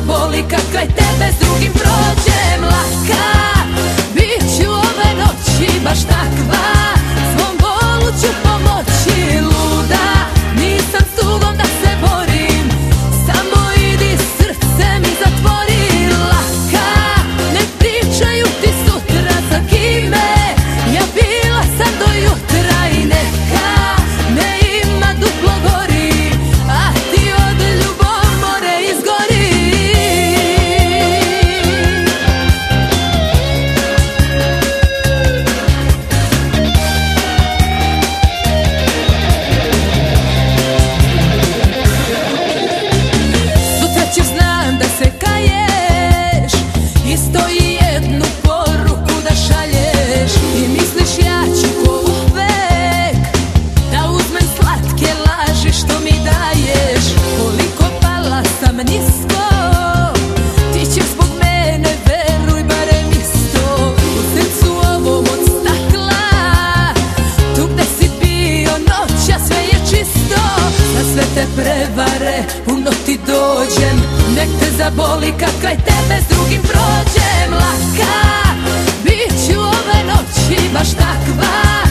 zaboli kad kraj tebe s drugim prođem. Laka, bit ću ove noći baš takva, svom bolu ću pomoći. Luda, nisam s tugom da se borim, samo idi srce mi zatvori. Laka, ne pričaju ti sutra sa kime ja bila sam do jutra i neka me ima duplo gori, a ti od ljubomore izgori. Sutra ćeš znam da se kaješ, isto i jednu poruku da šalješ i misliš ja ću ko uvek da uzmem slatke laži što mi daješ. Koliko pala sam nisko, ti ćeš zbog mene, veruj, barem isto. U srcu ovom od stakla, tu gde si bio noća sve je čisto. Na sve te prevare puno ti dođem, nek te zaboli kad kraj tebe s drugim prođem. Laka, bit ću ove noći baš takva,